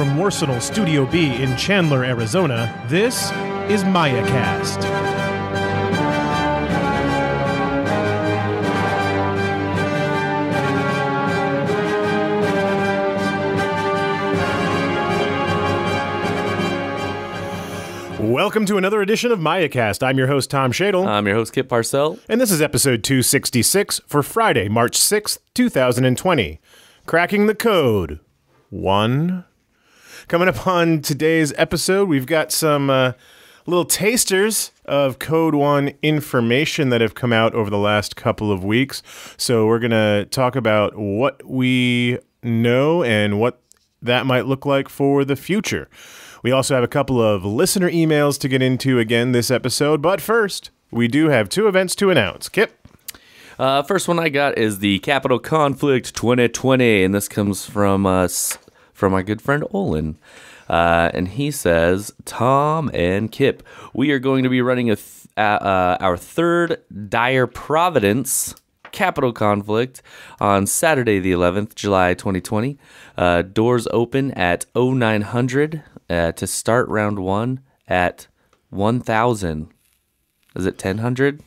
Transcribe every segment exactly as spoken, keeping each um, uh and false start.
from Morsenal Studio B in Chandler, Arizona, this is MayaCast. Welcome to another edition of MayaCast. I'm your host, Tom Shadle. I'm your host, Kip Parcell. And this is episode two sixty-six for Friday, March sixth, two thousand twenty. Cracking the Code. One. Coming up on today's episode, we've got some uh, little tasters of CodeOne information that have come out over the last couple of weeks. So we're going to talk about what we know and what that might look like for the future. We also have a couple of listener emails to get into again this episode. But first, we do have two events to announce. Kip? Uh, first one I got is the Capital Conflict twenty twenty, and this comes from us, from my good friend Olin. Uh, and he says, Tom and Kip, we are going to be running a th- uh, uh, our third Dire Providence Capital Conflict on Saturday the eleventh, July twenty twenty. Uh, doors open at oh nine hundred uh, to start round one at one thousand. Is it ten hundred?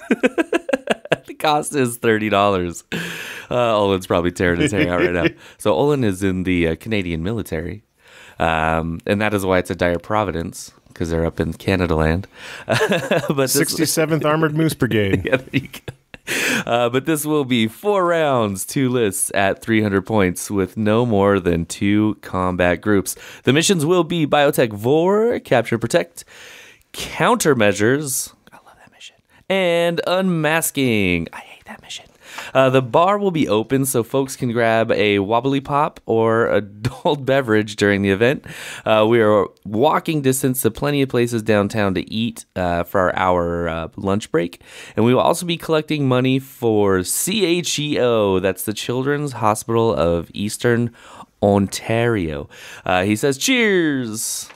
The cost is thirty dollars. Uh, Olin's probably tearing his hair out right now. So Olin is in the uh, Canadian military, um, and that is why it's a Dire Providence, because they're up in Canada land. But this, sixty-seventh Armored Moose Brigade. Yeah, there you go. Uh, but this will be four rounds, two lists at three hundred points with no more than two combat groups. The missions will be Biotech Vor, Capture Protect, Countermeasures, I love that mission, and Unmasking. I hate that mission. Uh, the bar will be open so folks can grab a wobbly pop or adult beverage during the event. Uh, we are walking distance to plenty of places downtown to eat uh, for our uh, lunch break. And we will also be collecting money for C H E O. That's the Children's Hospital of Eastern Ontario. Uh, he says, cheers!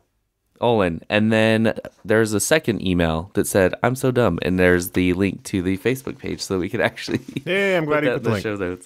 Olin. And then there's a second email that said, I'm so dumb. And there's the link to the Facebook page so that we could actually Yeah, I'm glad put he that put in the the link. show notes.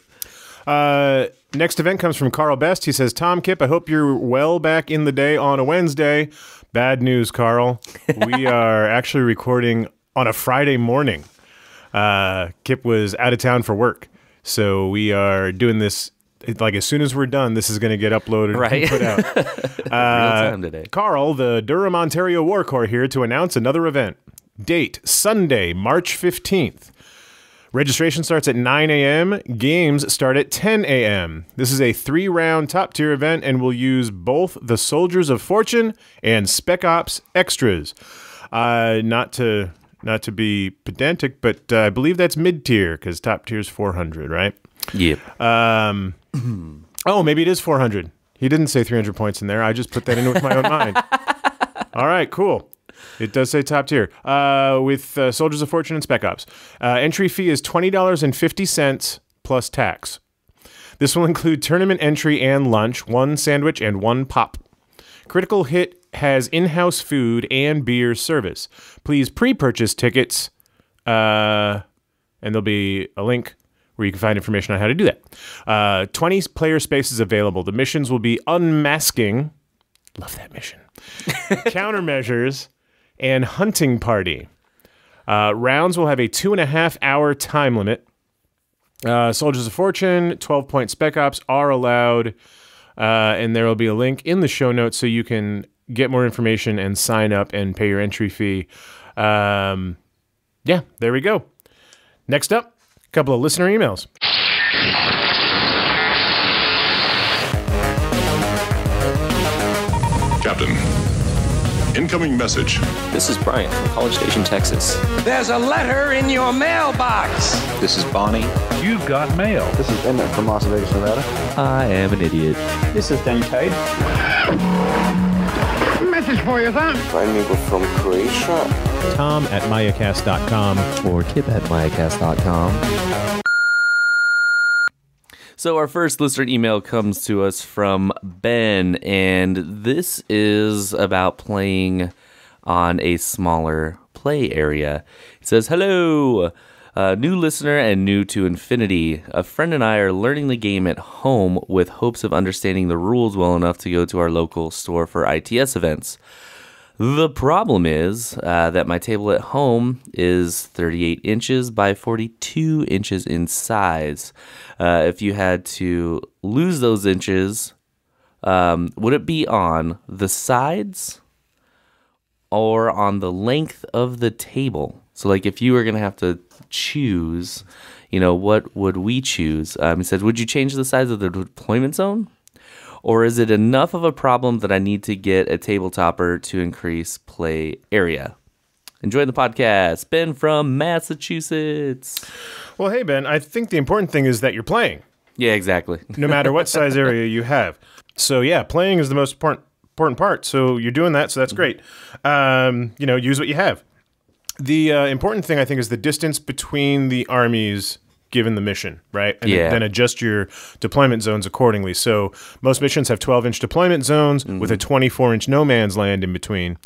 Uh, next event comes from Carl Best. He says, Tom, Kip, I hope you're well back in the day on a Wednesday. Bad news, Carl. We are actually recording on a Friday morning. Uh, Kip was out of town for work. So we are doing this, like as soon as we're done, this is going to get uploaded Right. and put out. Uh, Real time today. Carl, the Durham, Ontario War Corps here to announce another event. Date, Sunday, March fifteenth. Registration starts at nine a.m. Games start at ten a.m. This is a three-round top-tier event and will use both the Soldiers of Fortune and Spec Ops extras. Uh, not to not to be pedantic, but uh, I believe that's mid-tier because top-tier is four hundred, right? Yep. Um, oh, maybe it is four hundred. He didn't say three hundred points in there. I just put that in with my own mind. All right, cool. It does say top tier. Uh, with uh, Soldiers of Fortune and Spec Ops. Uh, entry fee is twenty dollars and fifty cents plus tax. This will include tournament entry and lunch, one sandwich and one pop. Critical Hit has in-house food and beer service. Please pre-purchase tickets, uh, and there'll be a link where you can find information on how to do that. Uh, twenty player spaces available. The missions will be Unmasking. Love that mission. Countermeasures and Hunting Party. Uh, rounds will have a two and a half hour time limit. Uh, Soldiers of Fortune, twelve point Spec Ops are allowed. Uh, and there will be a link in the show notes so you can get more information and sign up and pay your entry fee. Um, yeah, there we go. Next up, a couple of listener emails. Captain, incoming message. This is Brian from College Station, Texas. There's a letter in your mailbox. This is Bonnie. You've got mail. This is Emmett from Las Vegas, Nevada. I am an idiot. This is Daniel Cade. Message for you, son. Find me from Croatia. Tom at MayaCast dot com. Or Kip at MayaCast dot com. So our first listener email comes to us from Ben, and this is about playing on a smaller play area. It says, hello. Uh, new listener and new to Infinity. A friend and I are learning the game at home with hopes of understanding the rules well enough to go to our local store for I T S events. The problem is uh, that my table at home is thirty-eight inches by forty-two inches in size. Uh, if you had to lose those inches, um, would it be on the sides or on the length of the table? So, like, if you were going to have to choose, you know, what would we choose? Um, he says, would you change the size of the deployment zone? Or is it enough of a problem that I need to get a table topper to increase play area? Enjoy the podcast. Ben from Massachusetts. Well, hey, Ben, I think the important thing is that you're playing, Yeah, exactly. no matter what size area you have. So, yeah, playing is the most important important part. So you're doing that, so that's great. Um, you know, use what you have. The uh, important thing, I think, is the distance between the armies given the mission, right? And Yeah. then adjust your deployment zones accordingly. So most missions have twelve-inch deployment zones mm-hmm. with a twenty-four-inch no man's land in between.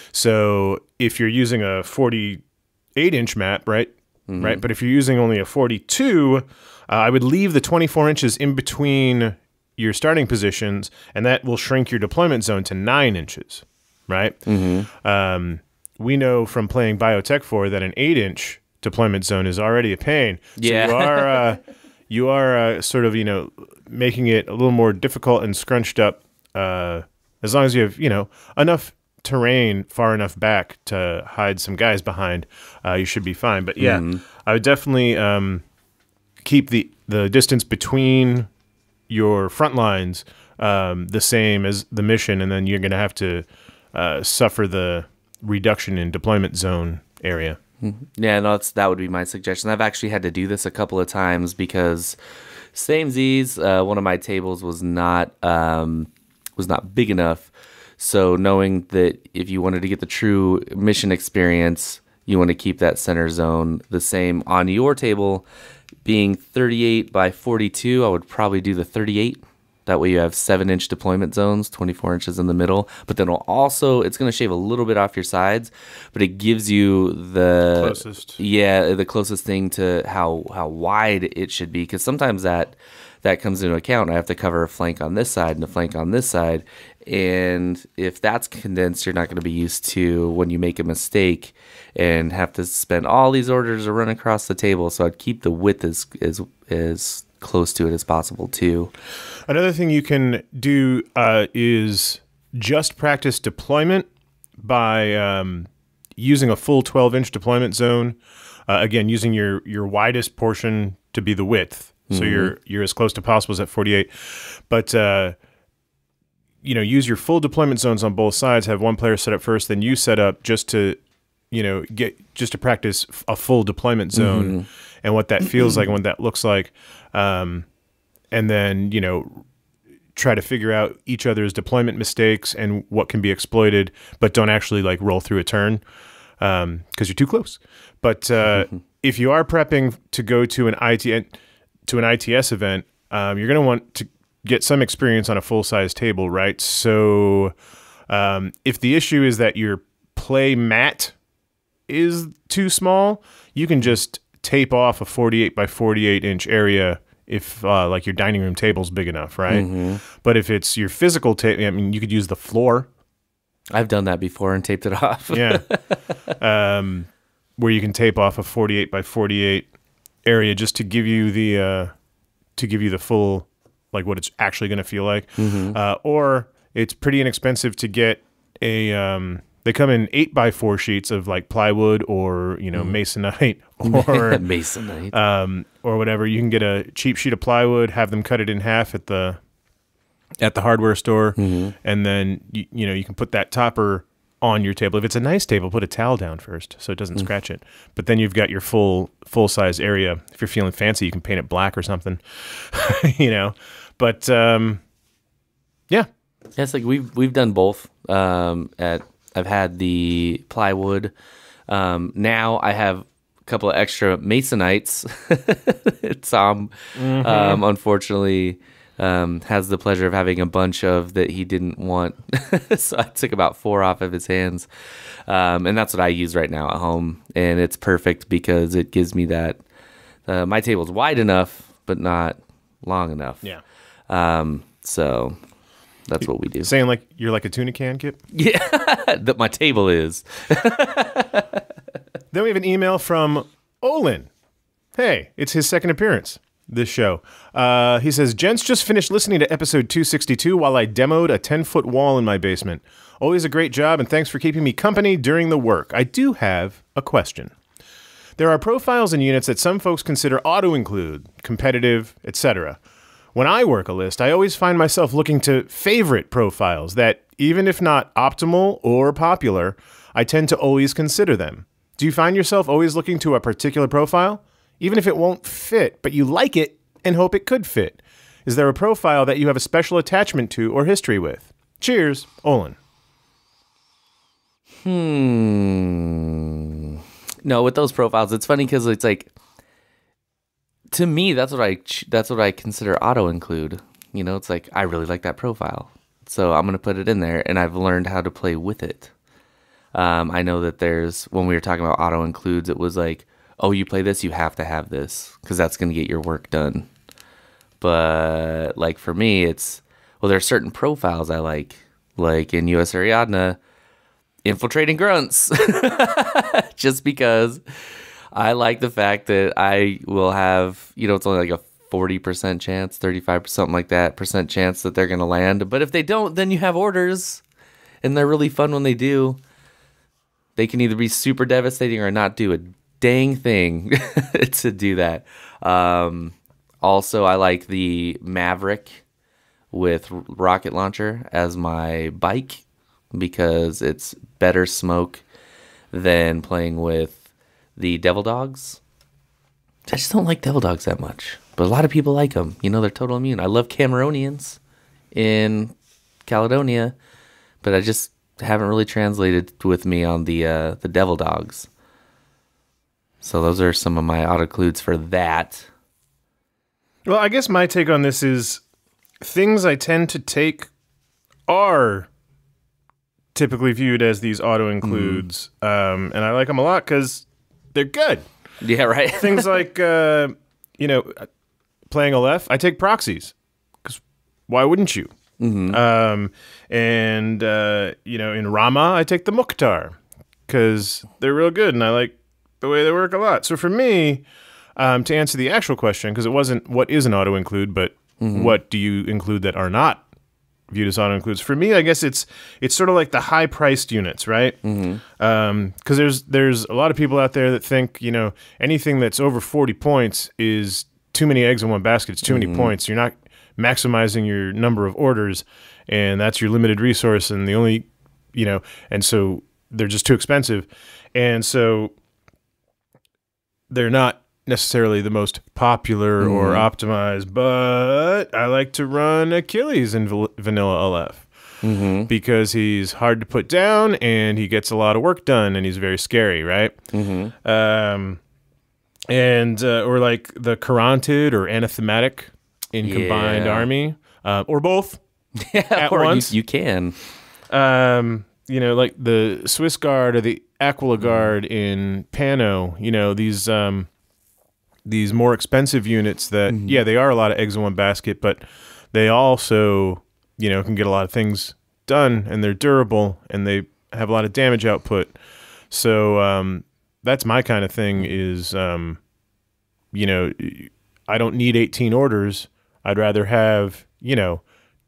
So if you're using a forty-eight-inch map, right? Mm-hmm. Right. But if you're using only a forty-two, uh, I would leave the twenty-four inches in between your starting positions, and that will shrink your deployment zone to nine inches, right? Mm-hmm. Um, we know from playing Biotech four that an eight-inch deployment zone is already a pain. Yeah. So you are, uh, you are uh, sort of, you know, making it a little more difficult and scrunched up uh, as long as you have, you know, enough terrain far enough back to hide some guys behind, uh, you should be fine. But yeah, mm-hmm. I would definitely um, keep the, the distance between your front lines um, the same as the mission, and then you're going to have to uh, suffer the reduction in deployment zone area. Yeah, no, that's, that would be my suggestion. I've actually had to do this a couple of times because same Z's, uh, one of my tables was not um, was not big enough. So knowing that if you wanted to get the true mission experience, you want to keep that center zone the same on your table. Being thirty-eight by forty-two, I would probably do the thirty-eight. That way you have seven-inch deployment zones, twenty-four inches in the middle. But then it'll also, it's going to shave a little bit off your sides, but it gives you the closest. Yeah, the closest thing to how how wide it should be. Because sometimes that that comes into account. I have to cover a flank on this side and a flank on this side. And if that's condensed, you're not going to be used to when you make a mistake and have to spend all these orders or run across the table. So I'd keep the width as as as close to it as possible too. Another thing you can do uh, is just practice deployment by um, using a full twelve-inch deployment zone. Uh, again, using your your widest portion to be the width, so mm-hmm. you're you're as close to possible as at forty-eight. But uh, you know, use your full deployment zones on both sides. Have one player set up first, then you set up just to you know get just to practice a full deployment zone mm-hmm. and what that feels like and what that looks like. Um, and then, you know, try to figure out each other's deployment mistakes and what can be exploited, but don't actually like roll through a turn um, because you're too close. But uh, if you are prepping to go to an I T to an I T S event, um, you're going to want to get some experience on a full size table, right? So um, if the issue is that your play mat is too small, you can just tape off a forty-eight by forty-eight inch area if uh, like your dining room table's big enough, right? Mm-hmm. But if it's your physical table, I mean, you could use the floor. I've done that before and taped it off. Yeah. Um, where you can tape off a forty-eight by forty-eight area just to give you the uh, to give you the full, like what it's actually going to feel like. Mm-hmm. Uh, or it's pretty inexpensive to get a, um, they come in eight by four sheets of like plywood or, you know, mm. masonite or masonite um, or whatever. You can get a cheap sheet of plywood, have them cut it in half at the at the hardware store, mm-hmm. and then you, you know you can put that topper on your table. If it's a nice table, put a towel down first so it doesn't mm. scratch it. But then you've got your full full size area. If you're feeling fancy, you can paint it black or something, you know. But um, yeah, yeah, it's like we've we've done both um, at. I've had the plywood. Um, now I have a couple of extra masonites. Tom, mm-hmm. um, unfortunately, um, has the pleasure of having a bunch of that he didn't want. So I took about four off of his hands. Um, and that's what I use right now at home. And it's perfect because it gives me that. Uh, my table's wide enough, but not long enough. Yeah. Um, so that's what we do. Saying like you're like a tuna can, Kip? Yeah, that my table is. Then we have an email from Olin. Hey, it's his second appearance this show. Uh, he says, Gents, just finished listening to episode two sixty-two while I demoed a ten-foot wall in my basement. Always a great job, and thanks for keeping me company during the work. I do have a question. There are profiles and units that some folks consider auto-include, competitive, et cetera. When I work a list, I always find myself looking to favorite profiles that, even if not optimal or popular, I tend to always consider them. Do you find yourself always looking to a particular profile, even if it won't fit, but you like it and hope it could fit? Is there a profile that you have a special attachment to or history with? Cheers, Olin. Hmm. No, with those profiles, it's funny because it's like, to me, that's what I that's what I consider auto include. You know, it's like I really like that profile, so I'm gonna put it in there, and I've learned how to play with it. Um, I know that there's when we were talking about auto includes, it was like, oh, you play this, you have to have this because that's gonna get your work done. But like for me, it's well, there are certain profiles I like, like in U S Ariadna. Infiltrating grunts, just because I like the fact that I will have, you know, it's only like a forty percent chance, thirty-five percent, something like that, percent chance that they're going to land. But if they don't, then you have orders, and they're really fun when they do. They can either be super devastating or not do a dang thing to do that. Um, also, I like the Maverick with rocket launcher as my bike, because it's better smoke than playing with the Devil Dogs. I just don't like Devil Dogs that much, but a lot of people like them. You know, they're total immune. I love Cameronians in Caledonia, but I just haven't really translated with me on the uh, the Devil Dogs. So those are some of my autocludes for that. Well, I guess my take on this is things I tend to take are typically viewed as these auto includes, mm. um, and I like them a lot because they're good. Yeah, right. Things like uh, you know, playing Aleph, I take proxies because why wouldn't you? Mm-hmm. Um, and uh, you know, in Rama, I take the Mukhtar because they're real good, and I like the way they work a lot. So for me, um, to answer the actual question, because it wasn't what is an auto include, but mm-hmm. what do you include that are not viewed as auto includes? For me, I guess it's it's sort of like the high priced units, right? Because mm-hmm. um, there's there's a lot of people out there that think, you know, anything that's over forty points is too many eggs in one basket. It's too mm-hmm. many points. You're not maximizing your number of orders, and that's your limited resource. And the only, you know, and so they're just too expensive, and so they're not necessarily the most popular mm. or optimized, but I like to run Achilles in v- vanilla Aleph mm-hmm. because he's hard to put down and he gets a lot of work done and he's very scary, right? Mm-hmm. Um, and uh, or like the Carantid or Anathematic in yeah. Combined Army, uh, or both yeah, at or once. You, you can. Um, you know, like the Swiss Guard or the Aquila Guard mm. in Pano, you know, these... Um, these more expensive units that, mm-hmm. yeah, they are a lot of eggs in one basket, but they also, you know, can get a lot of things done, and they're durable, and they have a lot of damage output. So um, that's my kind of thing is, um, you know, I don't need eighteen orders. I'd rather have, you know,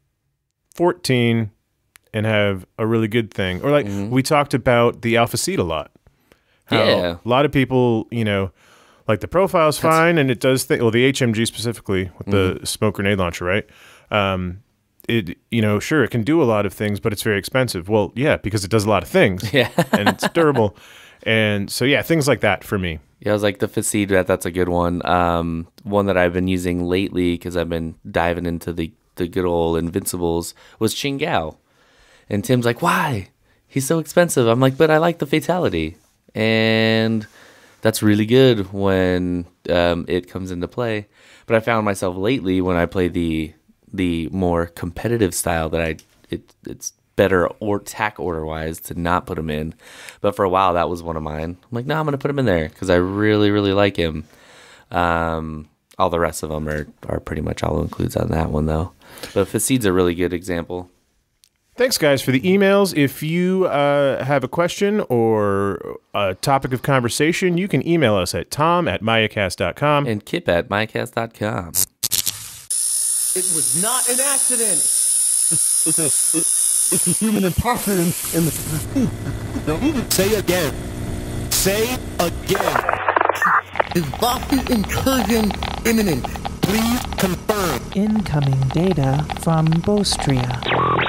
fourteen and have a really good thing. Or like mm-hmm. we talked about the Alpha Seed a lot. How yeah. a lot of people, you know, like the profile's That's, fine, and it does think. Well, the H M G specifically with mm-hmm. the smoke grenade launcher, right? Um, it you know, sure, it can do a lot of things, but it's very expensive. Well, yeah, because it does a lot of things, yeah, and it's durable, and so yeah, things like that for me. Yeah, I was like the Facade. That that's a good one. Um, one that I've been using lately because I've been diving into the the good old Invincibles was Qingao, and Tim's like, why? He's so expensive. I'm like, but I like the Fatality, and that's really good when um, it comes into play. But I found myself lately when I play the the more competitive style that I it it's better or tack order wise to not put him in. But for a while that was one of mine. I'm like, no, I'm gonna put him in there because I really really like him. Um, all the rest of them are are pretty much all includes on that one though. But Facid's a really good example. Thanks, guys, for the emails. If you uh, have a question or a topic of conversation, you can email us at tom at mayacast dot com. And Kip at mycast dot com. It was not an accident. It's a, it's a human imposter in, in the... Say again. Say again. Is Boston incursion imminent? Please confirm. Incoming data from Bostria.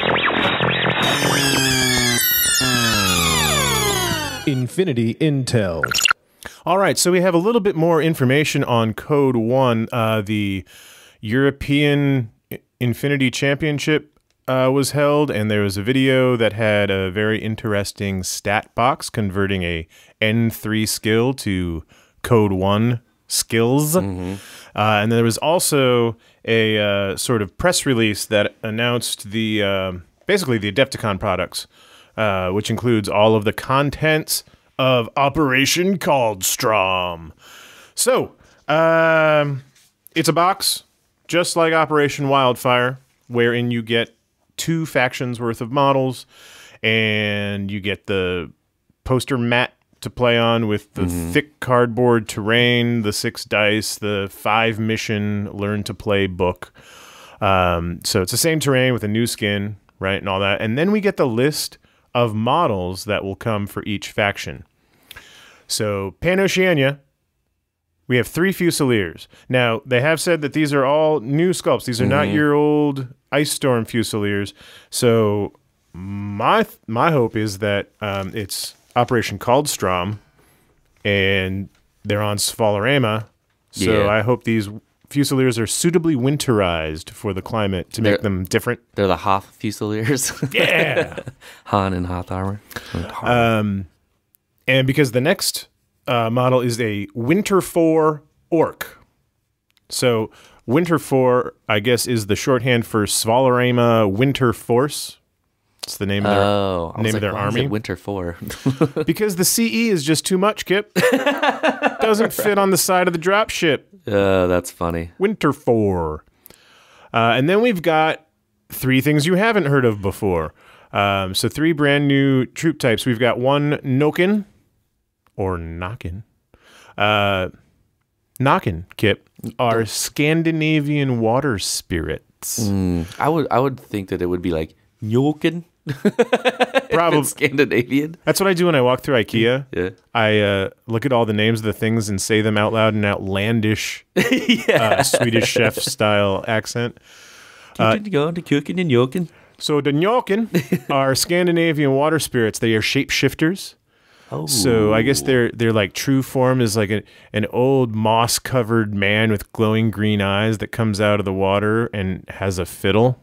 Infinity Intel. All right, so we have a little bit more information on CodeOne. Uh, the European Infinity Championship uh, was held, and there was a video that had a very interesting stat box converting a N three skill to CodeOne skills. Mm-hmm. Uh, and there was also a uh, sort of press release that announced the uh, basically the Adepticon products, uh, which includes all of the contents of Operation Caldstrom. So, um, it's a box, just like Operation Wildfire, wherein you get two factions worth of models, and you get the poster mat to play on with the mm-hmm. thick cardboard terrain, the six dice, the five mission learn to play book. Um, so it's the same terrain with a new skin, right, and all that. And then we get the list of models that will come for each faction. So Pan-Oceania, we have three Fusiliers. Now, they have said that these are all new sculpts. These are mm-hmm. not your old Ice Storm Fusiliers. So my my hope is that um, it's Operation Caldstrom, and they're on Svalarema. So Yeah. I hope these Fusiliers are suitably winterized for the climate to They're- make them different. They're the Hoth Fusiliers. Yeah. Han in Hoth armor. Um, and because the next uh, model is a Winter four Orc. So Winter four, I guess, is the shorthand for Svalarema Winter Force. It's the name of their, Oh, I was name like, of their why is army. it Winter four. Because the C E is just too much, Kip. Doesn't fit on the side of the drop ship. Uh, that's funny. Winter four. Uh, and then we've got three things you haven't heard of before. Um, so three brand new troop types. We've got one Nokin, or Knockin. Uh, Knockin, Kip, are Scandinavian water spirits. Mm, I would I would think that it would be like Njoken. Probably Scandinavian. That's what I do when I walk through IKEA. Yeah. I uh, look at all the names of the things and say them out loud in outlandish yeah. uh, Swedish chef style accent. Uh, going to cooking and Njoken. So the Njoken are Scandinavian water spirits. They are shapeshifters. Oh. So I guess their their like true form is like a, an old moss covered man with glowing green eyes that comes out of the water and has a fiddle.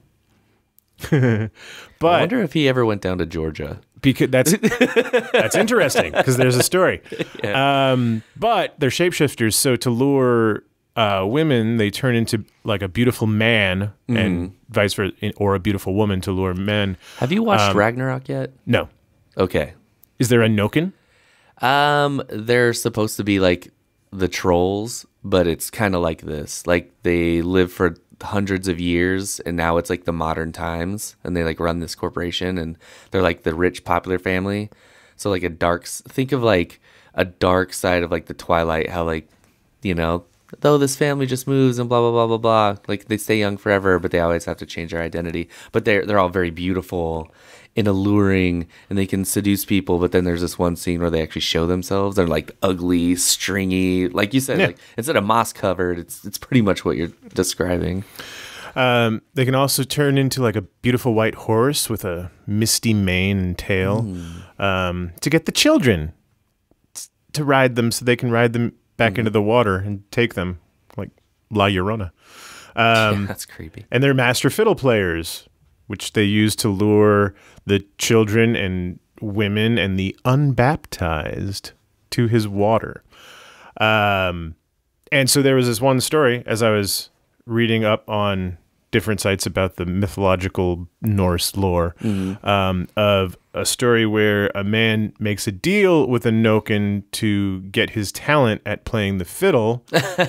But I wonder if he ever went down to Georgia. Because that's that's interesting because there's a story. Yeah. Um, but they're shapeshifters, so to lure uh, women, they turn into like a beautiful man, mm. and vice versa, or a beautiful woman to lure men. Have you watched um, Ragnarok yet? No. Okay. Is there a Noken? Um, they're supposed to be like the trolls, but it's kind of like this. Like they live for hundreds of years, and now it's like the modern times, and they like run this corporation, and they're like the rich popular family. So like a dark, think of like a dark side of like the Twilight, how like, you know, though this family just moves and blah blah blah blah blah. Like they stay young forever, but they always have to change their identity. But they're they're all very beautiful and alluring, and they can seduce people. But then there's this one scene where they actually show themselves. They're like ugly, stringy, like you said. Yeah. Like instead of moss covered, it's it's pretty much what you're describing. Um, they can also turn into like a beautiful white horse with a misty mane and tail mm. um, to get the children to ride them, so they can ride them back mm. into the water and take them like La Llorona. Um, yeah, that's creepy. And they're master fiddle players, which they use to lure the children and women and the unbaptized to his water. Um, and so there was this one story as I was reading up on different sites about the mythological Norse lore Mm-hmm. um, of a story where a man makes a deal with a Noken to get his talent at playing the fiddle,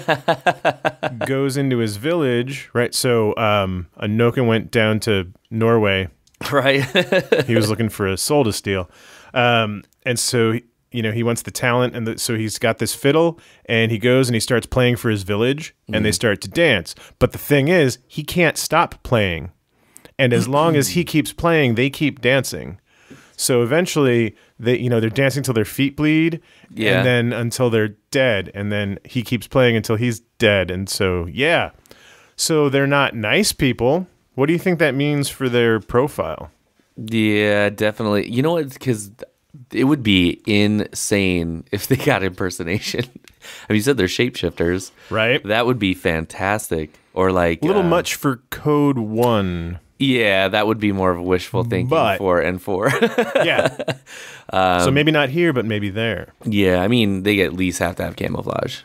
goes into his village, right? So um, a Noken went down to Norway. Right. He was looking for a soul to steal. Um, and so, you know, he wants the talent. And the, so he's got this fiddle and he goes and he starts playing for his village and Mm. they start to dance. But the thing is, he can't stop playing. And as long as he keeps playing, they keep dancing. So eventually, they, you know, they're dancing till their feet bleed, Yeah. and then until they're dead, and then he keeps playing until he's dead. And so, yeah, so they're not nice people. What do you think that means for their profile? Yeah, definitely. You know what? Because it would be insane if they got impersonation. I mean, you said they're shapeshifters, Right? That would be fantastic. Or like A little uh, much for CodeOne. Yeah, that would be more of wishful thinking But- for and for. Yeah. Um, so maybe not here, but maybe there. Yeah, I mean, they at least have to have camouflage.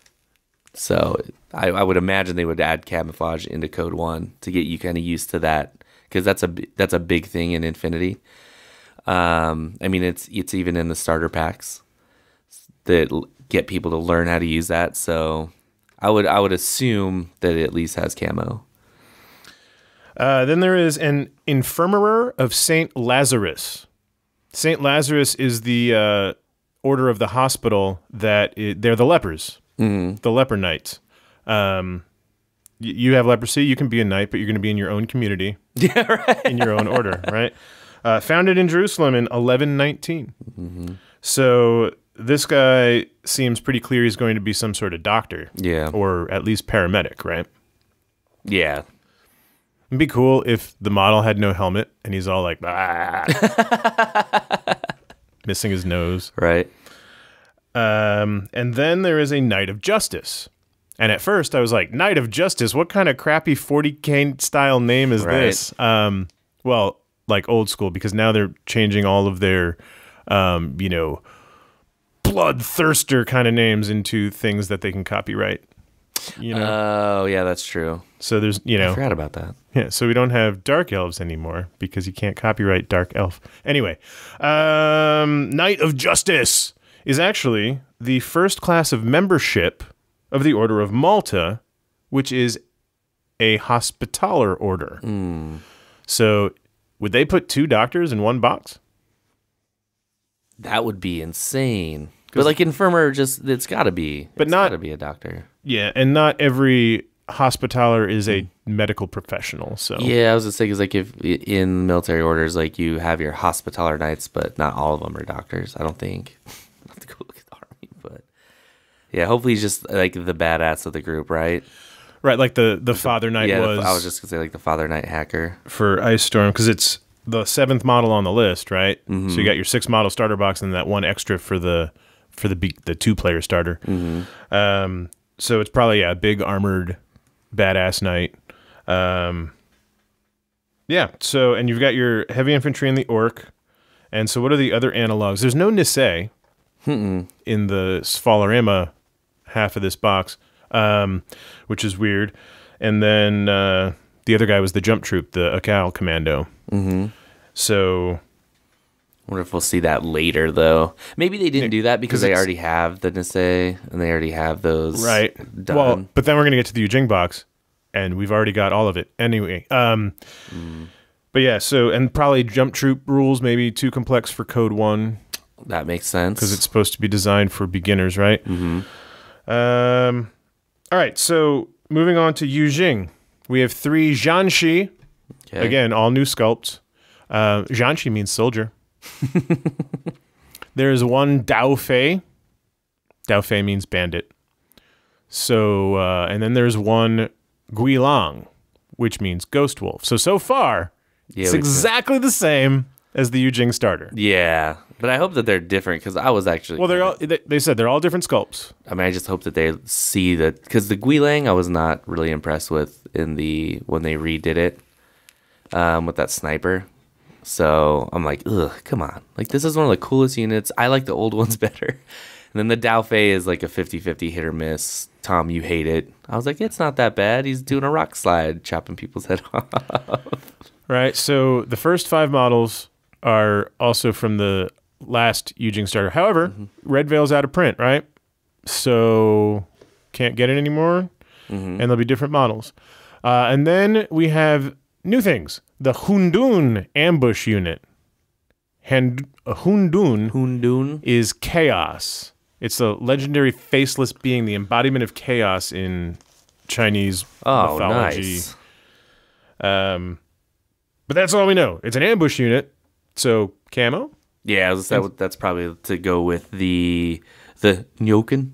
So I, I would imagine they would add camouflage into CodeOne to get you kind of used to that, because that's a bi- that's a big thing in Infinity. Um, I mean, it's it's even in the starter packs that l- get people to learn how to use that. So I would I would assume that it at least has camo. Uh, then there is an Infirmary of Saint Lazarus. Saint Lazarus is the uh, order of the hospital that i they're the lepers, Mm-hmm. the leper knights. Um, y- you have leprosy, you can be a knight, but you're going to be in your own community, Yeah, right. in your own order, right? Uh, founded in Jerusalem in eleven nineteen. Mm-hmm. So this guy seems pretty clear he's going to be some sort of doctor. Yeah. Or at least paramedic, right? Yeah. It'd be cool if the model had no helmet and he's all like, ah, missing his nose. Right. Um, and then there is a Knight of Justice. And at first I was like, Knight of Justice? What kind of crappy forty K style name is Right. this? Um, well, like old school, because now they're changing all of their, um, you know, bloodthirster kind of names into things that they can copyright. You know, Oh, yeah, that's true. so there's, you I know, forgot about that. yeah, so we don't have dark elves anymore because you can't copyright dark elf. Anyway, um, Knight of Justice is actually the first class of membership of the Order of Malta, which is a hospitaller order. So would they put two doctors in one box? That would be insane. But like infirmer, just it's got to be. But it's not- got to be a doctor. Yeah, and not every hospitaller is a medical professional. So Yeah, I was gonna say because like if i- in military orders, like you have your hospitaller knights, but not all of them are doctors. I don't think. I have to go look at the army, but yeah, hopefully he's just like the badass of the group, right? right, like the the Father Knight yeah, the- was. I was just gonna say like the Father Knight hacker. for Ice Storm because it's the seventh model on the list, right? Mm-hmm. So you got your six model starter box and that one extra for the for the be- the two player starter. Mm-hmm. Um, so it's probably yeah, a big armored badass knight. Um, yeah. So and you've got your heavy infantry and the orc. And so what are the other analogs? There's no Nisei in the Svalarema half of this box, um, which is weird. And then uh, the other guy was the jump troop, the Akal commando. Mm-hmm. So I wonder if we'll see that later, though. Maybe they didn't do that because 'cause they it's- already have the Nisei and they already have those right. done. Well, but then we're gonna get to the Yujing box, and we've already got all of it anyway. Um, But yeah, so and probably jump troop rules maybe too complex for CodeOne that makes sense because it's supposed to be designed for beginners, right? Mm-hmm. Um, all right. So moving on to Yujing, we have three Zhanshi. Okay. Again, all new sculpts. Uh, Zhanshi means soldier. There's one Dao Fei. Dao Fei means bandit. So, uh, and then there's one Guilang, which means ghost wolf. So, so far, Yeah, it's we- exactly the same as the Yujing starter. Yeah, but I hope that they're different because I was actually. Well, they're all, they, they said they're all different sculpts. I mean, I just hope that they see that because the Guilang I was not really impressed with in the when they redid it um, with that sniper. So I'm like, ugh, come on! Like this is one of the coolest units. I like the old ones better. And then the Daofei is like a fifty-fifty hit or miss. Tom, you hate it. I was like, it's not that bad. He's doing a rock slide, chopping people's head off. Right. So the first five models are also from the last Yujing starter. However, mm-hmm. Red Veil's out of print, right? So can't get it anymore. Mm-hmm. And there'll be different models. Uh, and then we have new things. The Hundun ambush unit. Hand, uh, Hundun, Hundun is chaos. It's a legendary faceless being, the embodiment of chaos in Chinese oh, mythology. Nice. Um, but that's all we know. It's an ambush unit, so camo. Yeah, that, that's probably to go with the the Nyoken.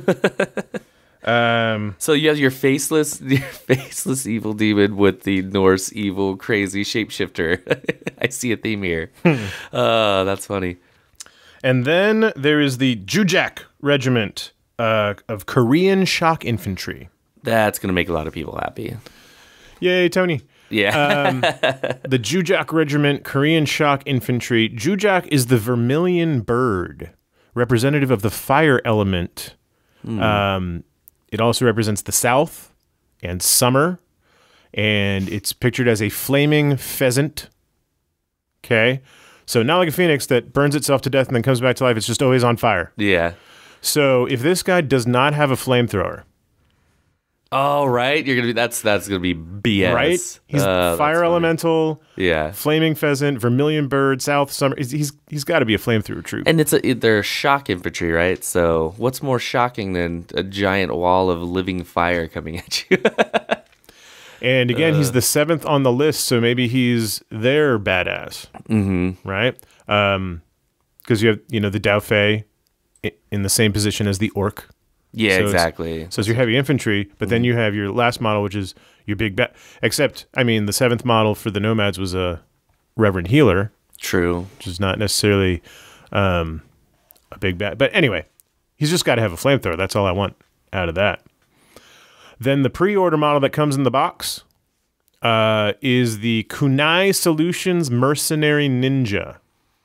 um, so you have your faceless, your faceless evil demon with the Norse evil crazy shapeshifter. I see a theme here. uh, that's funny. And then there is the Jujak Regiment uh, of Korean Shock Infantry. That's going to make a lot of people happy. Yay, Tony. Yeah. um, the Jujak Regiment, Korean Shock Infantry. Jujak is the vermilion bird, representative of the fire element. Mm. Um, it also represents the South and summer, and it's pictured as a flaming pheasant. Okay. So not like a phoenix that burns itself to death and then comes back to life. It's just always on fire. Yeah. So if this guy does not have a flamethrower, oh right, you're gonna be that's that's gonna be B S. Right? He's uh, fire elemental. Yeah. Flaming pheasant, vermilion bird, south summer. He's he's, he's got to be a flamethrower troop. And it's a it, they're shock infantry, right? So what's more shocking than a giant wall of living fire coming at you? And again, uh, he's the seventh on the list, so maybe he's their badass, mm-hmm. right? Um, because you have you know the Daofei in the same position as the orc. Yeah, so exactly. It's, so it's your heavy infantry, but mm-hmm. then you have your last model, which is your big bat. Except, I mean, the seventh model for the Nomads was a Reverend Healer. True. Which is not necessarily um, a big bat. But anyway, he's just got to have a flamethrower. That's all I want out of that. Then the pre-order model that comes in the box uh, is the Kunai Solutions Mercenary Ninja.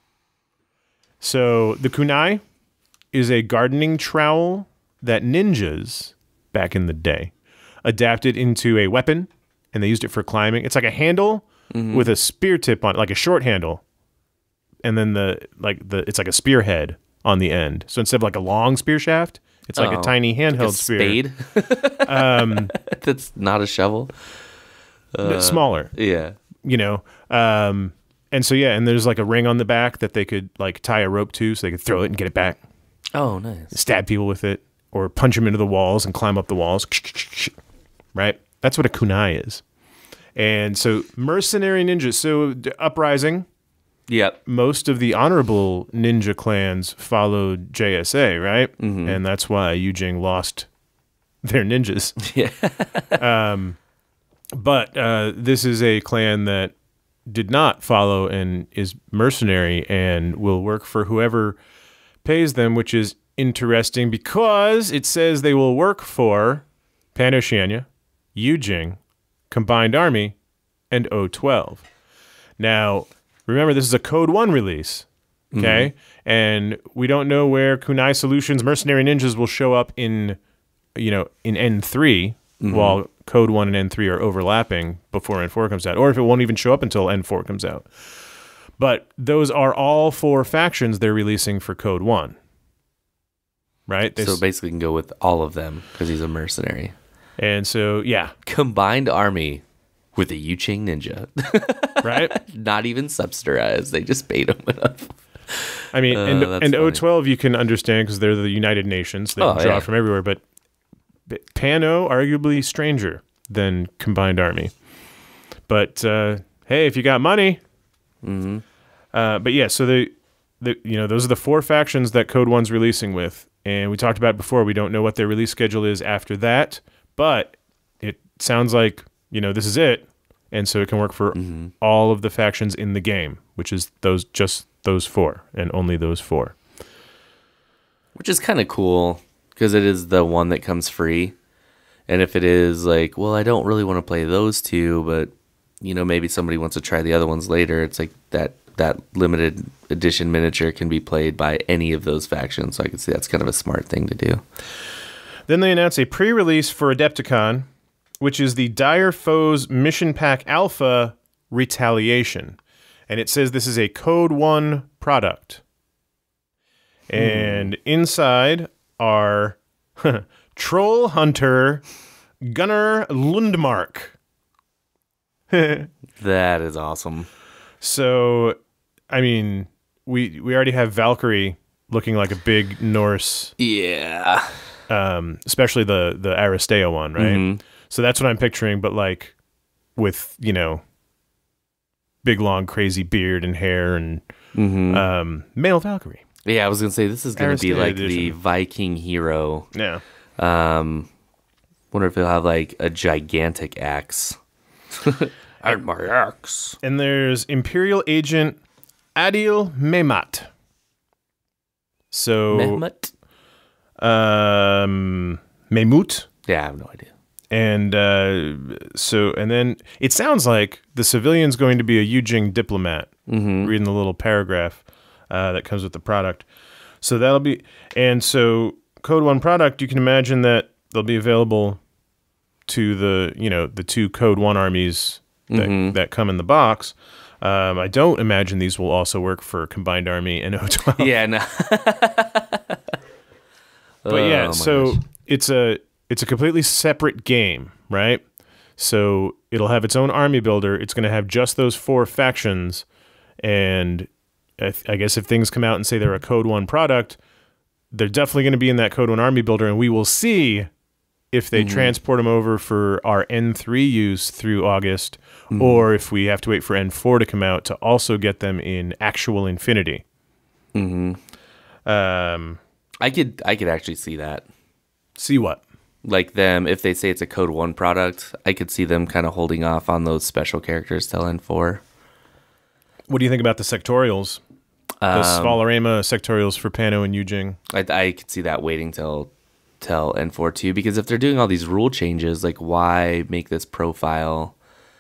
So the Kunai is a gardening trowel that ninjas, back in the day, adapted into a weapon, and they used it for climbing. It's like a handle mm-hmm. with a spear tip on it, like a short handle, and then the like the it's like a spearhead on the end. So instead of like a long spear shaft, it's like oh, a tiny handheld like a spear. Spade. um, That's not a shovel. Uh, smaller. Yeah. You know. Um, and so yeah, and there's like a ring on the back that they could like tie a rope to, so they could throw it and get it back. Oh, nice. Stab people with it, or punch them into the walls and climb up the walls. Right? That's what a kunai is. And so mercenary ninjas. So Uprising. Yep. Most of the honorable ninja clans followed J S A, right? Mm-hmm. And that's why Yujing lost their ninjas. Yeah. um, but uh, this is a clan that did not follow and is mercenary and will work for whoever pays them, which is interesting because it says they will work for Pan-Oceania, Yujing, Combined Army, and O twelve. Now, remember, this is a Code One release, okay? Mm-hmm. And we don't know where Kunai Solutions Mercenary Ninjas will show up in, you know, in N three, mm-hmm. while Code One and N three are overlapping before N four comes out, or if it won't even show up until N four comes out. But those are all four factions they're releasing for Code One, right? They so s- basically, you can go with all of them because he's a mercenary. And so, yeah. Combined Army with a Yujing ninja. Right? Not even subsidized. They just paid him enough. I mean, uh, and, and O funny. twelve you can understand because they're the United Nations. They oh, draw yeah. from everywhere. But Pano, arguably stranger than Combined Army. But, uh, hey, if you got money. Mm-hmm. Uh, but, yeah, so the, the, you know, those are the four factions that Code One's releasing with. And we talked about it before. We don't know what their release schedule is after that. But it sounds like, you know, this is it. And so it can work for mm-hmm. all of the factions in the game, which is those just those four and only those four. Which is kind of cool because it is the one that comes free. And if it is like, well, I don't really want to play those two, but, you know, maybe somebody wants to try the other ones later, it's like that that limited edition miniature can be played by any of those factions. So I can see that's kind of a smart thing to do. Then they announce a pre-release for Adepticon, which is the Dire Foes Mission Pack Alpha Retaliation. And it says this is a CodeOne product. And inside are Troll Hunter Gunnar Lundmark. That is awesome. So, I mean, we we already have Valkyrie looking like a big Norse. Yeah. Um, especially the, the Aristeo one, right? Mm-hmm. So that's what I'm picturing, but like with, you know, big, long, crazy beard and hair and Mm-hmm. um, male Valkyrie. Yeah, I was going to say, this is going to be Aristeo like edition. the Viking hero. Yeah. Um, wonder if he'll have like a gigantic axe. And my axe. And there's Imperial Agent Adil Mehmet. So, Mehmet? um, Mehmut. Yeah, I have no idea. And uh, so, and then it sounds like the civilian's going to be a Yujing diplomat. Mm-hmm. Reading the little paragraph uh, that comes with the product. So that'll be, and so CodeOne product, you can imagine that they'll be available to the, you know, the two CodeOne armies that, Mm-hmm. that come in the box. Um, I don't imagine these will also work for Combined Army and O twelve. Yeah, no. But yeah, Oh, my so gosh. it's a it's a completely separate game, right? So it'll have its own army builder. It's going to have just those four factions, and I, th- I guess if things come out and say they're a CodeOne product, they're definitely going to be in that CodeOne army builder, and we will see if they Mm-hmm. transport them over for our N three use through August, Mm-hmm. or if we have to wait for N four to come out to also get them in actual Infinity. Mm-hmm. Um, I could I could actually see that. see what? Like them, if they say it's a CodeOne product, I could see them kind of holding off on those special characters till N four. What do you think about the sectorials? The Um, Svalarema sectorials for Pano and Yujing. I, I could see that waiting till till N four too, because if they're doing all these rule changes, like why make this profile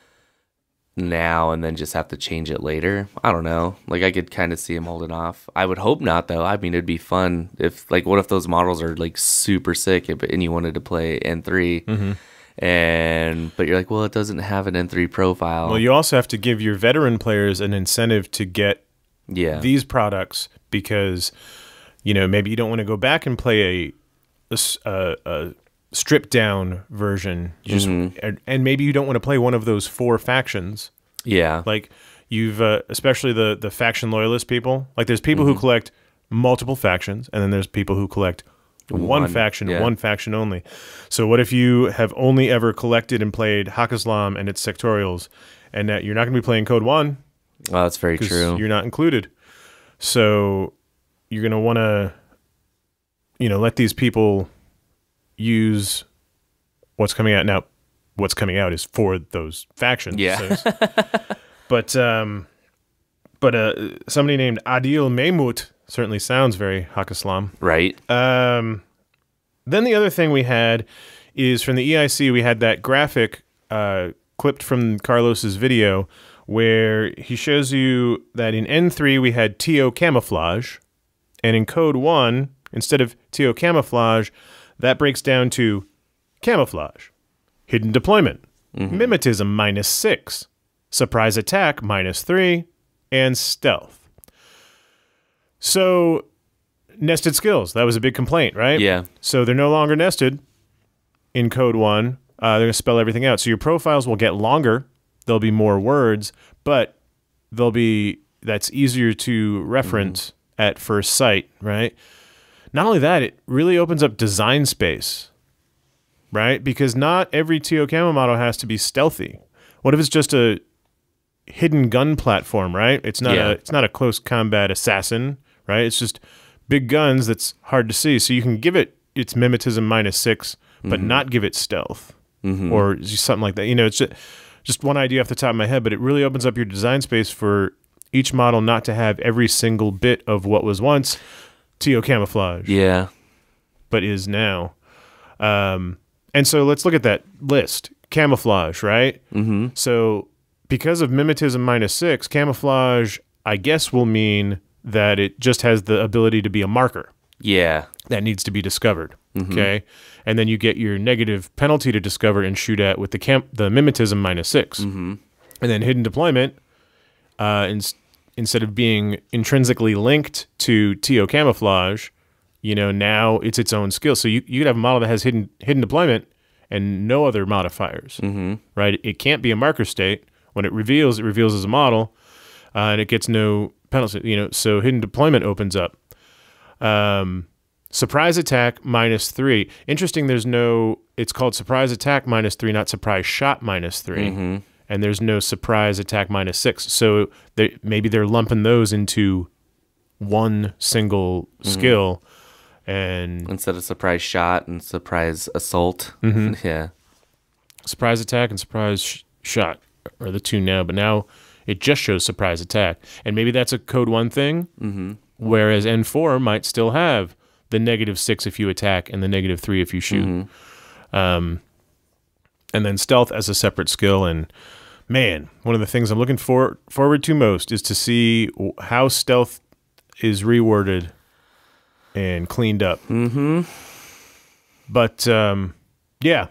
now and then just have to change it later? I don't know. Like I could kind of see him holding off. I would hope not, though. I mean, it'd be fun if, like, what if those models are like super sick and you wanted to play N three, Mm-hmm. and but you're like, well, it doesn't have an N three profile. Well, you also have to give your veteran players an incentive to get yeah, these products because, you know, maybe you don't want to go back and play a, a s- a- a stripped down version. You just Mm-hmm. and, and maybe you don't want to play one of those four factions. yeah, Like you've, uh, especially the the faction loyalist people. Like there's people who collect multiple factions, and then there's people who collect one, One, faction, yeah. one faction only. So what if you have only ever collected and played Hakislam and its sectorials, and that you're not going to be playing CodeOne oh, that's very because true. you're not included. So you're going to want to, you know, let these people use what's coming out now. What's coming out is for those factions. Yeah. So- but um, but uh, somebody named Adil Mehmut certainly sounds very Hakislam. Right? Um, then the other thing we had is from the E I C, we had that graphic uh, clipped from Carlos's video where he shows you that in N three we had T O camouflage, and in CodeOne, instead of T O camouflage, that breaks down to camouflage, hidden deployment, mimetism minus six, surprise attack minus three, and stealth. So, nested skills. That was a big complaint, right? Yeah. So they're no longer nested in CodeOne. Uh, they're going to spell everything out. So your profiles will get longer. There'll be more words, but they'll be that's easier to reference at first sight, right? Not only that, it really opens up design space, right? Because not every T O camo model has to be stealthy. What if it's just a hidden gun platform, right? It's not Yeah. a it's not a close combat assassin, right? It's just big guns that's hard to see. So you can give it its mimetism minus six, but not give it stealth or just something like that. You know, it's just, just one idea off the top of my head, but it really opens up your design space for each model not to have every single bit of what was once T O camouflage, Yeah. but is now. Um, and so let's look at that list. Camouflage, right? Mm-hmm. So because of mimetism minus six, camouflage I guess will mean that it just has the ability to be a marker. Yeah. That needs to be discovered. Mm-hmm. Okay. And then you get your negative penalty to discover and shoot at with the camp the mimetism minus six. Mm-hmm. And then hidden deployment, uh, in, instead of being intrinsically linked to T O camouflage, you know, now it's its own skill. So you you could have a model that has hidden hidden deployment and no other modifiers. Mm-hmm. Right? It can't be a marker state. When it reveals, it reveals as a model, uh, and it gets no penalty. You know, so hidden deployment opens up. Um, surprise attack minus three. Interesting. There's no. It's called surprise attack minus three, not surprise shot minus three. Mm-hmm. And there's no surprise attack minus six. So they, maybe they're lumping those into one single mm-hmm. skill, and instead of surprise shot and surprise assault. Mm-hmm. Yeah, surprise attack and surprise sh- shot are the two now. But now it just shows surprise attack, and maybe that's a code one thing. Mm-hmm. Whereas N four might still have the negative six if you attack and the negative three if you shoot. Mm-hmm. Um, and then stealth as a separate skill. And man, one of the things I'm looking for forward to most is to see how stealth is reworded and cleaned up. Mm-hmm. But um, yeah,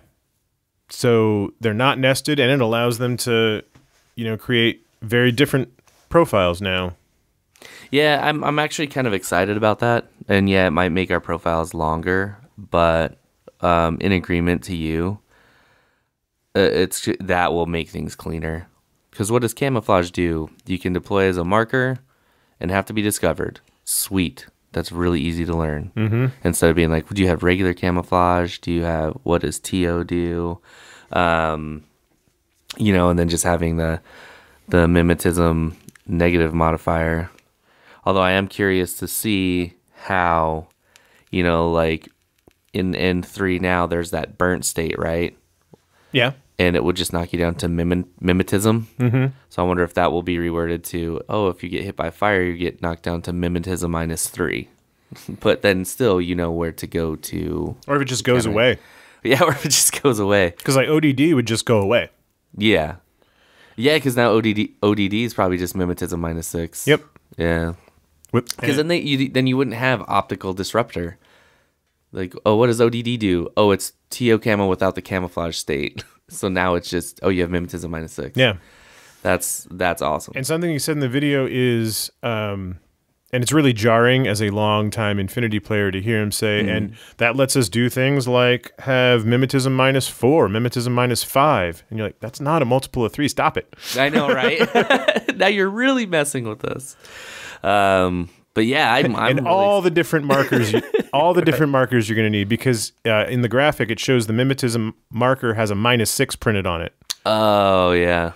so they're not nested, and it allows them to, you know, create very different profiles now. Yeah, I'm I'm actually kind of excited about that, and yeah, it might make our profiles longer, but um, in agreement to you, uh, it's that will make things cleaner. Because what does camouflage do? You can deploy as a marker and have to be discovered. Sweet, that's really easy to learn. Mm-hmm. Instead of being like, do you have regular camouflage? Do you have what does T O do? Um, you know, and then just having the the mimetism negative modifier. Although I am curious to see how, you know, like in N three now, there's that burnt state, right? Yeah. And it would just knock you down to mim- mimetism. Mm-hmm. So I wonder if that will be reworded to, oh, if you get hit by fire, you get knocked down to mimetism minus three. But then still, you know where to go to. Or if it just goes kinda, away. Yeah, or if it just goes away. Because like O D D would just go away. Yeah. Yeah, because now O D D, O D D is probably just mimetism minus six. Yep. Yeah. With Because then they you, then you wouldn't have optical disruptor. Like, oh, what does O D D do? Oh, it's T O camo without the camouflage state. So now it's just, oh, you have mimetism minus six. Yeah. That's that's awesome. And something you said in the video is, um, and it's really jarring as a long-time Infinity player to hear him say, mm. and that lets us do things like have mimetism minus four, mimetism minus five. And you're like, that's not a multiple of three. Stop it. I know, right? Now you're really messing with us. Um, but yeah, I'm, I'm and really all the different markers, you, all the different right. markers you're going to need, because uh, in the graphic it shows the mimetism marker has a minus six printed on it. Oh yeah.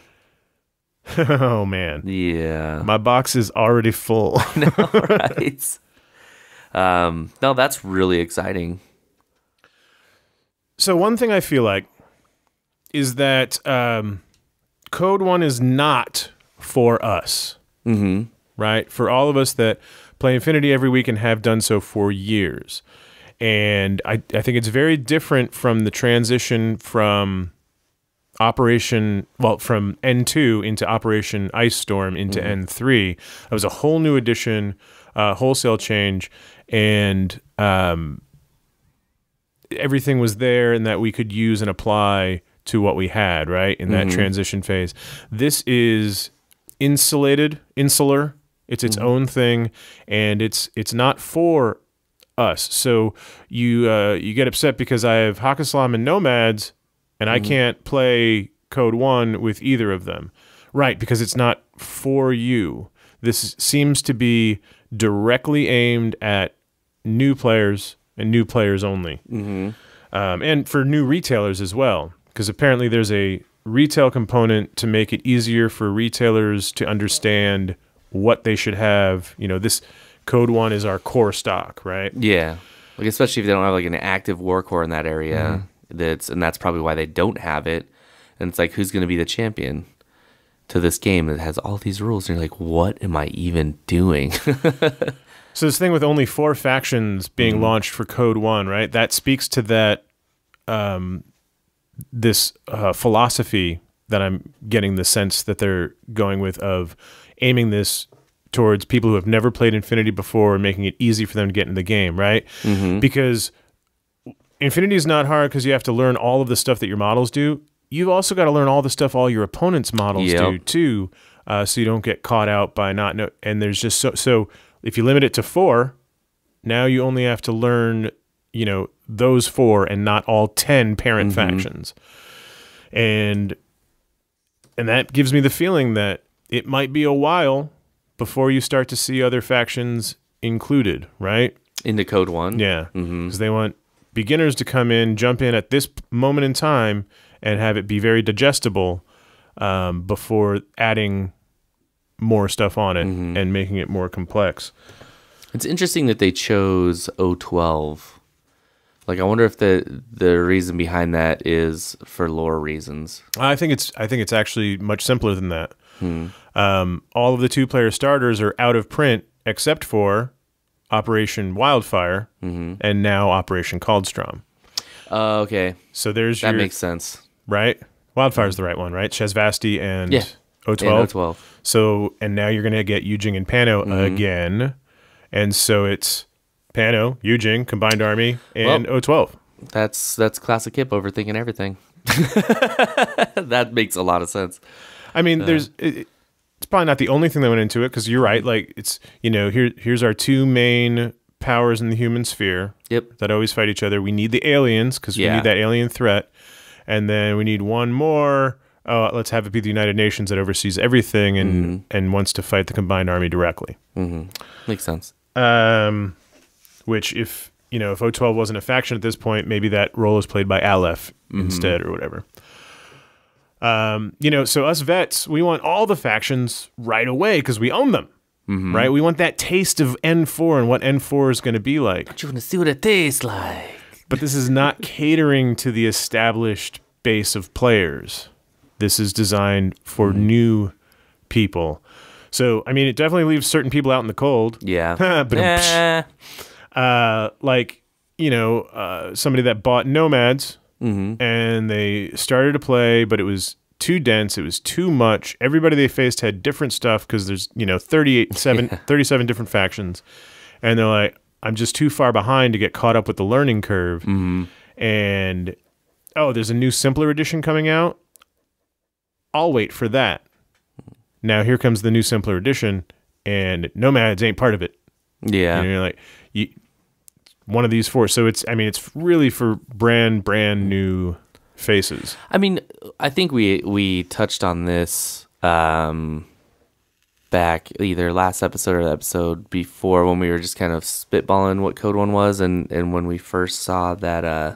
Oh man. Yeah. My box is already full. No, right. Um, no, that's really exciting. So one thing I feel like is that um, CodeOne is not for us. Mm-hmm. Right? For all of us that play Infinity every week and have done so for years. And I, I think it's very different from the transition from Operation, well, from N two into Operation Ice Storm into mm-hmm. N three. That was a whole new edition, uh, wholesale change, and um, everything was there and that we could use and apply to what we had, right, in that mm-hmm. transition phase. This is insulated, insular. It's its mm-hmm. own thing, and it's it's not for us. So you uh, you get upset because I have Hakkaslam and Nomads, and mm-hmm. I can't play CodeOne with either of them. Right, because it's not for you. This seems to be directly aimed at new players and new players only. Mm-hmm. Um, and for new retailers as well, because apparently there's a retail component to make it easier for retailers to understand what they should have. You know, this CodeOne is our core stock, right? Yeah, like especially if they don't have like an active war core in that area. Mm-hmm. That's and that's probably why they don't have it. And it's like, who's going to be the champion to this game that has all these rules? And you're like, what am I even doing? So this thing with only four factions being mm-hmm. launched for CodeOne, right? That speaks to that um, this uh, philosophy that I'm getting the sense that they're going with of aiming this towards people who have never played Infinity before and making it easy for them to get into the game, right? Mm-hmm. Because Infinity is not hard because you have to learn all of the stuff that your models do. You've also got to learn all the stuff all your opponent's models Yep. do too, uh, so you don't get caught out by not know. And there's just so so if you limit it to four, now you only have to learn, you know, those four and not all ten parent Mm-hmm. factions. And and that gives me the feeling that it might be a while before you start to see other factions included, right? Into Code One. Yeah, because Mm-hmm. they want beginners to come in, jump in at this moment in time, and have it be very digestible um, before adding more stuff on it Mm-hmm. and making it more complex. It's interesting that they chose O twelve. Like, I wonder if the the reason behind that is for lore reasons. I think it's I think it's actually much simpler than that. Hmm. Um, all of the two-player starters are out of print except for Operation Wildfire Mm-hmm. and now Operation Caldstrom. Oh, okay. So there's That your makes sense. right. Wildfire's the right one, right? Shazvasti and Yeah. O And twelve. O twelve. So and now you're gonna get Yujing and Pano Mm-hmm. again, and so it's Pano, Yujing, Combined Army, and O twelve. That's that's classic Kip overthinking everything. That makes a lot of sense. I mean, there's it, it's probably not the only thing that went into it because you're right. Like it's you know here here's our two main powers in the human sphere Yep. that always fight each other. We need the aliens because we Yeah. need that alien threat, and then we need one more. Oh, let's have it be the United Nations that oversees everything and Mm-hmm. and wants to fight the Combined Army directly. Mm-hmm. Makes sense. Um, which if you know if O twelve wasn't a faction at this point, maybe that role is played by Aleph instead or whatever. Um, you know, so us vets, we want all the factions right away because we own them, right? We want that taste of N four and what N four is going to be like. You want to see what it tastes like? But this is not catering to the established base of players. This is designed for new people. So, I mean, it definitely leaves certain people out in the cold. Yeah. But Eh. uh, like, you know, uh, somebody that bought Nomads Mm-hmm. and they started to play, but it was too dense. It was too much. Everybody they faced had different stuff because there's, you know, thirty-eight, seven, thirty-seven different factions. And they're like, I'm just too far behind to get caught up with the learning curve. Mm-hmm. And, oh, there's a new simpler edition coming out. I'll wait for that. Now here comes the new simpler edition, and Nomads ain't part of it. Yeah. You know, you're like, you, one of these four. So it's, I mean, it's really for brand, brand new faces. I mean, I think we we touched on this um, back either last episode or the episode before when we were just kind of spitballing what Code One was, and, and when we first saw that uh,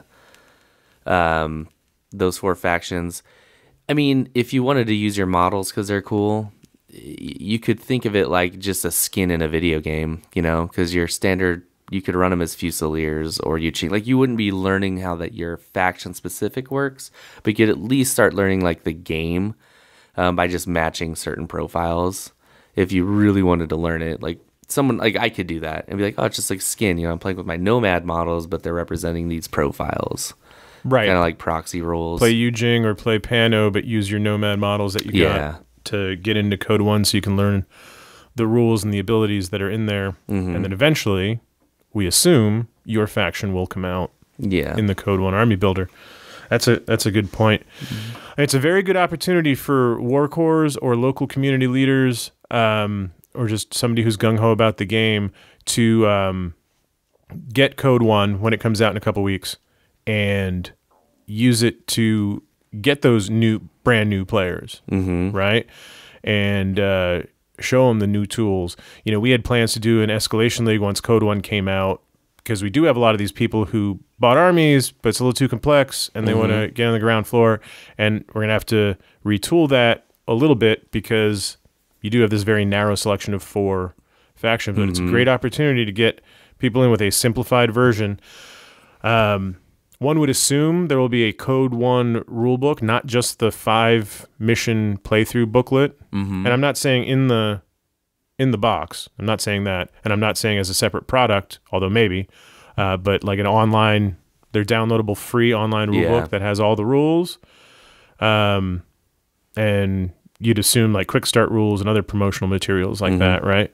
um, those four factions. I mean, if you wanted to use your models because they're cool, y- you could think of it like just a skin in a video game, you know, because your standard, you could run them as Fusiliers or Yuching. Like, you wouldn't be learning how that your faction specific works, but you could at least start learning like the game um, by just matching certain profiles. If you really wanted to learn it, like someone like I could do that and be like, oh, it's just like skin. You know, I'm playing with my Nomad models, but they're representing these profiles. Right. Kind of like proxy roles. Play Yujing or play Pano, but use your Nomad models that you Yeah. got to get into Code One so you can learn the rules and the abilities that are in there. Mm-hmm. And then eventually, we assume your faction will come out Yeah. in the Code One Army Builder. That's a that's a good point. Mm-hmm. It's a very good opportunity for war corps or local community leaders, um, or just somebody who's gung ho about the game to um, get Code One when it comes out in a couple weeks and use it to get those new brand new players, Mm-hmm. right? And uh, show them the new tools. You know, we had plans to do an escalation league once Code One came out because we do have a lot of these people who bought armies, but it's a little too complex and they want to get on the ground floor. And we're going to have to retool that a little bit because you do have this very narrow selection of four factions, but it's a great opportunity to get people in with a simplified version. Um, one would assume there will be a Code One rulebook, not just the five mission playthrough booklet. Mm-hmm. And I'm not saying in the in the box. I'm not saying that, and I'm not saying as a separate product, although maybe. Uh, but like an online, their downloadable free online rulebook Yeah. that has all the rules. Um, and you'd assume like quick start rules and other promotional materials like Mhm. that, right?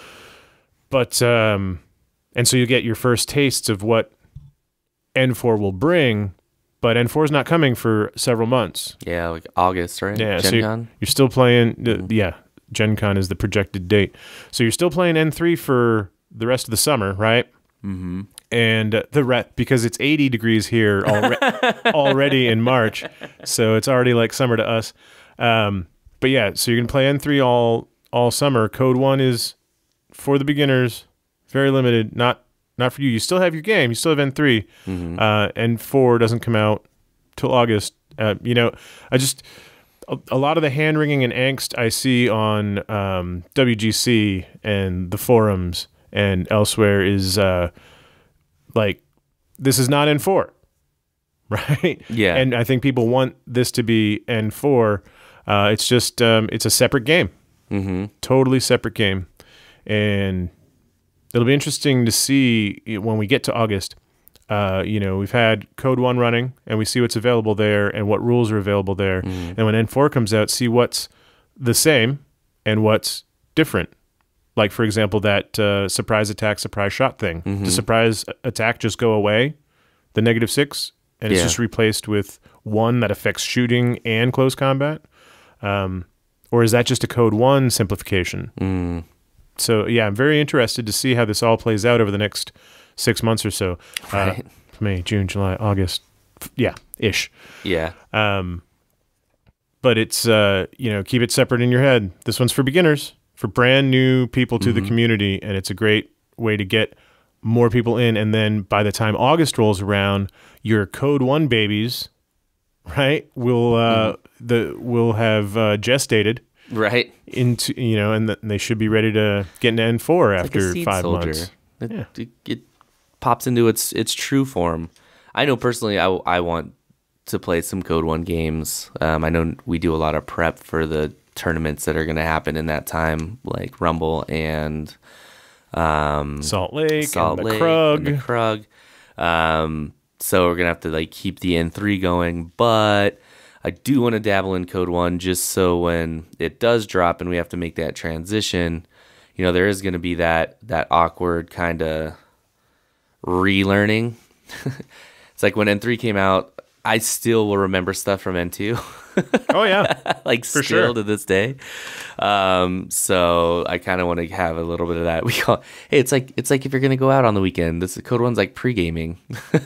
But um, and so you get your first tastes of what N four will bring, but N four is not coming for several months. Yeah, like August, right? Yeah, so Gen you're, Con? you're still playing. The, yeah, Gen Con is the projected date. So you're still playing N three for the rest of the summer, right? Mm-hmm. And uh, the re- because it's eighty degrees here alre- already in March, so it's already like summer to us. Um, but yeah, so you're gonna play N three all all summer. CodeOne is for the beginners, very limited. Not not for you. You still have your game. You still have N three. Mm-hmm. Uh, N four doesn't come out till August. Uh, you know, I just a, a lot of the hand wringing and angst I see on um, W G C and the forums and elsewhere is. Uh, Like, this is not N four, right? Yeah. And I think people want this to be N four. Uh, it's just, um, it's a separate game. Mm-hmm. Totally separate game. And it'll be interesting to see when we get to August. Uh, you know, we've had CodeOne running, and we see what's available there and what rules are available there. Mm. And when N four comes out, see what's the same and what's different. Like, for example, that uh, surprise attack, surprise shot thing. Mm-hmm. The surprise attack just go away, the negative six, and it's Yeah. just replaced with one that affects shooting and close combat? Um, or is that just a CodeOne simplification? Mm. So, yeah, I'm very interested to see how this all plays out over the next six months or so. Right. Uh, May, June, July, August. Yeah, ish. Yeah. Um, but it's, uh, you know, keep it separate in your head. This one's for beginners. For brand new people to Mm-hmm. the community, and it's a great way to get more people in. And then by the time August rolls around, your CodeOne babies, right, will uh, Mm-hmm. the will have uh, gestated Right. into you know, and th- they should be ready to get into N four It's after like a seed five soldier. months. It, Yeah. it, it pops into its its true form. I know personally, I, I want to play some CodeOne games. Um, I know we do a lot of prep for the tournaments that are going to happen in that time, like Rumble and um, Salt Lake, Salt and the Lake, Krug. and the Krug. Um, so we're gonna have to like keep the N three going, but I do want to dabble in CodeOne just so when it does drop and we have to make that transition, you know, there is gonna be that that awkward kind of relearning. It's like when N three came out, I still will remember stuff from N two. Oh yeah, like For still sure. to this day. Um, so I kind of want to have a little bit of that. We call hey, it's like it's like if you're gonna go out on the weekend. This CodeOne's like pre-gaming,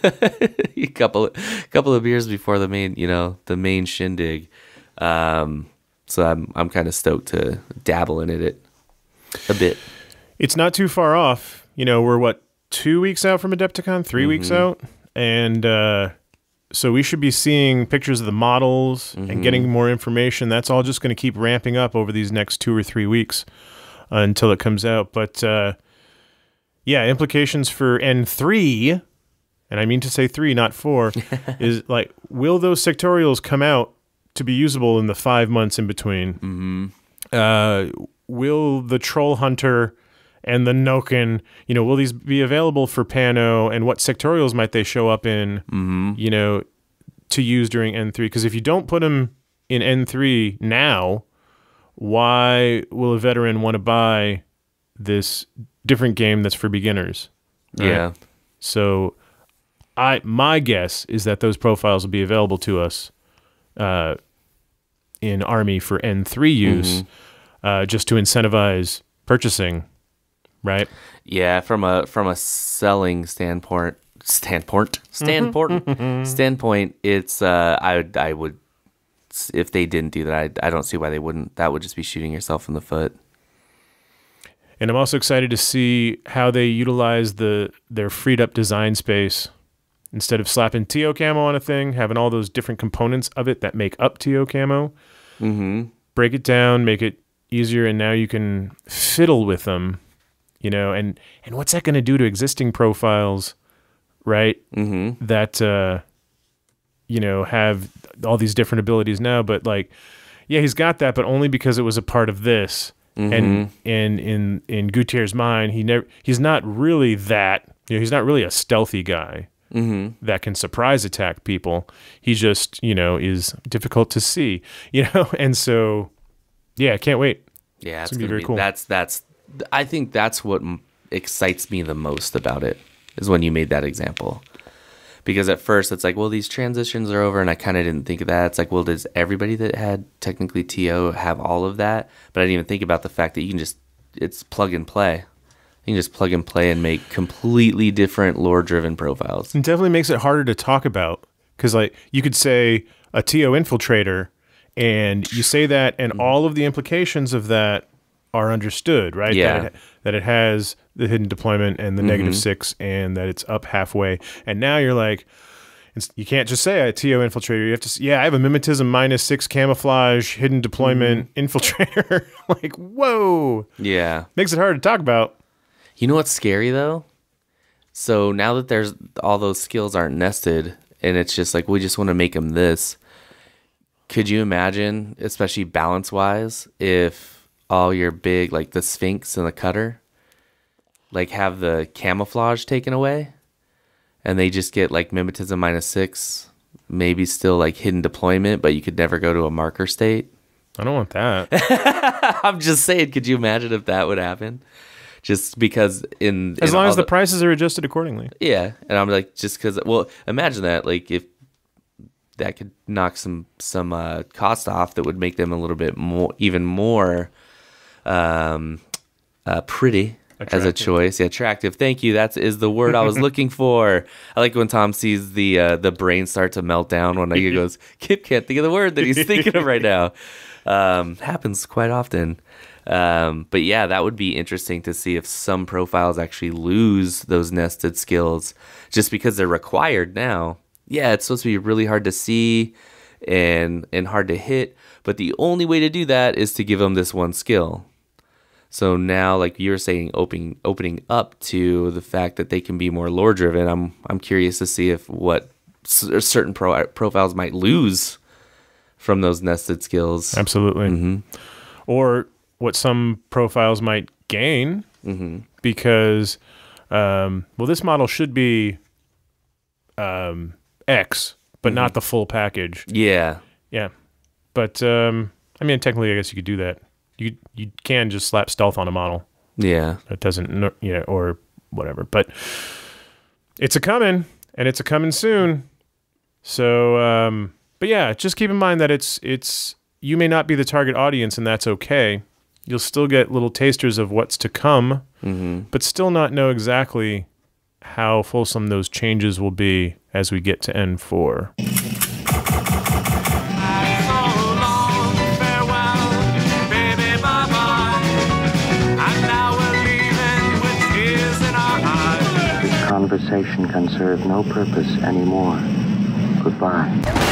a couple couple of beers before the main, you know, the main shindig. Um, so I'm I'm kind of stoked to dabble in it a bit. it's not too far off. You know, we're what two weeks out from Adepticon, 3 weeks out, and uh, so we should be seeing pictures of the models and getting more information. That's all just going to keep ramping up over these next two or three weeks uh, until it comes out. But uh, yeah, implications for N three, and I mean to say three, not four, is like, will those sectorials come out to be usable in the five months in between? Mm-hmm. Uh, will the Troll Hunter and the Noken, you know, will these be available for Pano, and what sectorials might they show up in, mm-hmm. you know, to use during N three? Because if you don't put them in N three now, why will a veteran want to buy this different game that's for beginners? Right? Yeah. So I my guess is that those profiles will be available to us uh, in Army for N three use, Mm-hmm. uh, just to incentivize purchasing. Right. Yeah, from a from a selling standpoint, standpoint, standpoint, standpoint, it's uh, I would I would if they didn't do that, I I don't see why they wouldn't. That would just be shooting yourself in the foot. And I'm also excited to see how they utilize the their freed up design space. Instead of slapping T O camo on a thing, having all those different components of it that make up T O camo, Mm-hmm. break it down, make it easier, and now you can fiddle with them. You know, and, and what's that going to do to existing profiles, right? Mm-hmm. That, uh, you know, have all these different abilities now. But, like, yeah, he's got that, but only because it was a part of this. Mm-hmm. And and in, in Gutierrez's mind, he never he's not really that. You know, he's not really a stealthy guy Mm-hmm. that can surprise attack people. He just, you know, is difficult to see. You know, and so Yeah, I can't wait. Yeah, it's, it's gonna, gonna be very be, cool. That's that's. I think that's what m- excites me the most about it is when you made that example. Because at first it's like, well, these transitions are over, and I kind of didn't think of that. It's like, well, does everybody that had technically T O have all of that? But I didn't even think about the fact that you can just, it's plug and play. You can just plug and play and make completely different lore-driven profiles. It definitely makes it harder to talk about because, like, you could say a T O infiltrator, and you say that, and mm-hmm. all of the implications of that are understood, right? Yeah. That it, that it has the hidden deployment and the mm-hmm. negative six, and that it's up halfway. And now you're like, it's, you can't just say a T O infiltrator. You have to, yeah, I have a mimetism minus six camouflage hidden deployment mm-hmm. infiltrator. Like, whoa. Yeah. Makes it hard to talk about. You know what's scary though? So now that there's all those skills aren't nested, and it's just like we just want to make them this. Could you imagine, especially balance wise, if all your big, like the Sphinx and the Cutter, like have the camouflage taken away, and they just get like mimetism minus six, maybe still like hidden deployment, but you could never go to a marker state? I don't want that. I'm just saying, could you imagine if that would happen? Just because in as in long as the, the prices are adjusted accordingly. Yeah, and I'm like, just because. Well, imagine that. Like if that could knock some some uh, cost off, that would make them a little bit more, even more, um, uh, pretty attractive. As a choice. Yeah, attractive. Thank you. That is the word I was looking for. I like when Tom sees the uh, the brain start to melt down when he goes, Kip can't think of the word that he's thinking of right now. Um, happens quite often. Um, but yeah, that would be interesting to see if some profiles actually lose those nested skills just because they're required now. Yeah, it's supposed to be really hard to see and and hard to hit, but the only way to do that is to give them this one skill. So now, like you were saying, opening opening up to the fact that they can be more lore driven. I'm I'm curious to see if what c- certain pro- profiles might lose from those nested skills. Absolutely. Mm-hmm. Or what some profiles might gain mm-hmm. because, um, well, this model should be um, X, but mm-hmm. not the full package. Yeah. Yeah. But, um, I mean, technically, I guess you could do that. You you can just slap stealth on a model. Yeah. It doesn't, yeah, or whatever. But it's a coming, and it's a coming soon. So, um, but yeah, just keep in mind that it's it's you may not be the target audience, and that's okay. You'll still get little tasters of what's to come, mm-hmm. but still not know exactly how fulsome those changes will be as we get to N four. This conversation can serve no purpose anymore. Goodbye.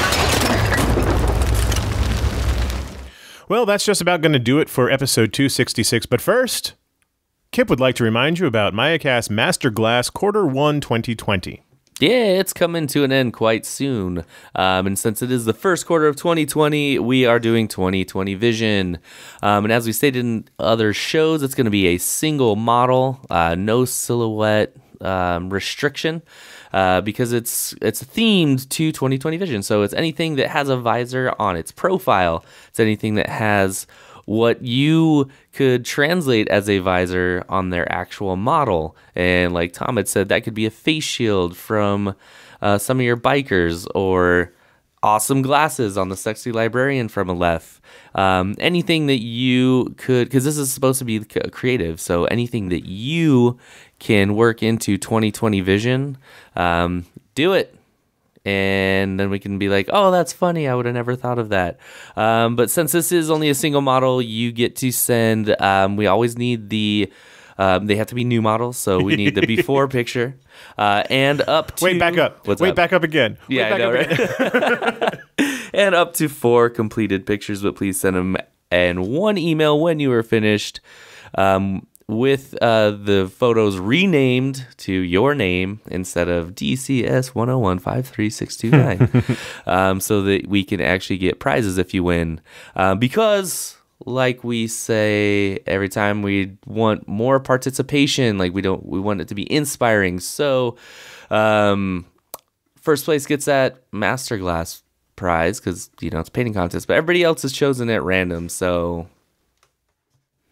Well, that's just about going to do it for episode two sixty-six. But first, Kip would like to remind you about MayaCast Master Glass Quarter one twenty twenty. Yeah, it's coming to an end quite soon. Um, and since it is the first quarter of twenty twenty, we are doing twenty twenty Vision. Um, and as we stated in other shows, it's going to be a single model, uh, no silhouette um, restriction. Uh, because it's it's themed to twenty twenty Vision. So it's anything that has a visor on its profile. It's anything that has what you could translate as a visor on their actual model. And like Tom had said, that could be a face shield from uh, some of your bikers, or awesome glasses on the sexy librarian from Aleph. Um, anything that you could, because this is supposed to be creative, so anything that you can work into twenty twenty Vision, um, do it. And then we can be like, oh, that's funny. I would have never thought of that. Um, but since this is only a single model, you get to send, um, we always need the, um, they have to be new models. So we need the before picture uh, and up to. Wait, back up. What's Wait, up? back up again. Yeah, Wait, I know, right? And up to four completed pictures, but please send them and one email when you are finished. Um, with uh, the photos renamed to your name instead of D C S one oh one five three six two nine, um, so that we can actually get prizes if you win. Uh, because, like we say every time, we want more participation. Like we don't, we want it to be inspiring. So, um, first place gets that Masterglass prize because you know it's a painting contest, but everybody else is chosen at random. So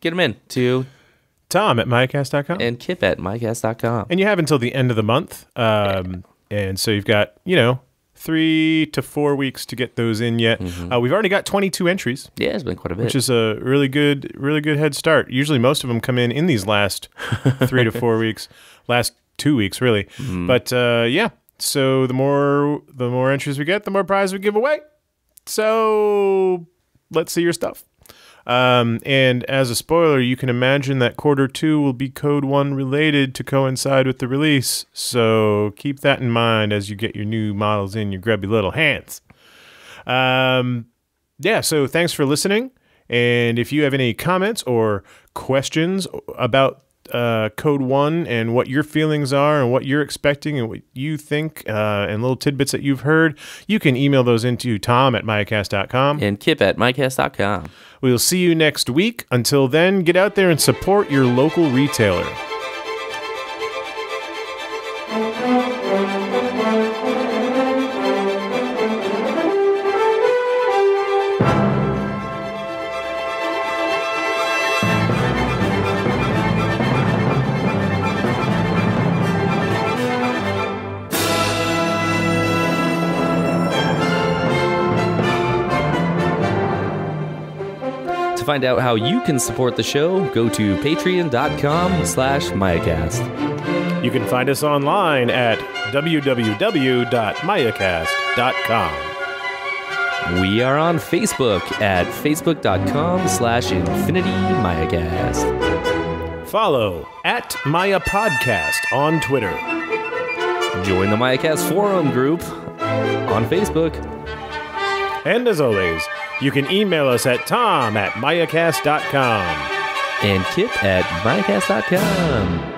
get them in to Tom at MayaCast dot com. and Kip at MayaCast dot com. And you have until the end of the month. Um, and so you've got, you know, three to four weeks to get those in yet. Mm-hmm. Uh, we've already got twenty-two entries. Yeah, it's been quite a bit. Which is a really good, really good head start. Usually most of them come in in these last three to four weeks, last two weeks, really. Mm-hmm. But uh, yeah, so the more the more entries we get, the more prize we give away. So let's see your stuff. Um, and as a spoiler, you can imagine that quarter two will be CodeOne related to coincide with the release. So keep that in mind as you get your new models in your grubby little hands. Um, yeah, so thanks for listening. And if you have any comments or questions about uh, CodeOne and what your feelings are and what you're expecting and what you think uh, and little tidbits that you've heard, you can email those into Tom at MayaCast dot com. And Kip at MayaCast dot com. We'll see you next week. Until then, get out there and support your local retailer. To find out how you can support the show, go to patreon dot com slash MayaCast. You can find us online at w w w dot mayacast dot com. We are on Facebook at facebook dot com slash Infinity MayaCast. Follow at Maya Podcast on Twitter. Join the MayaCast forum group on Facebook. And as always, you can email us at tom at mayacast dot com. And Kip at MayaCast dot com.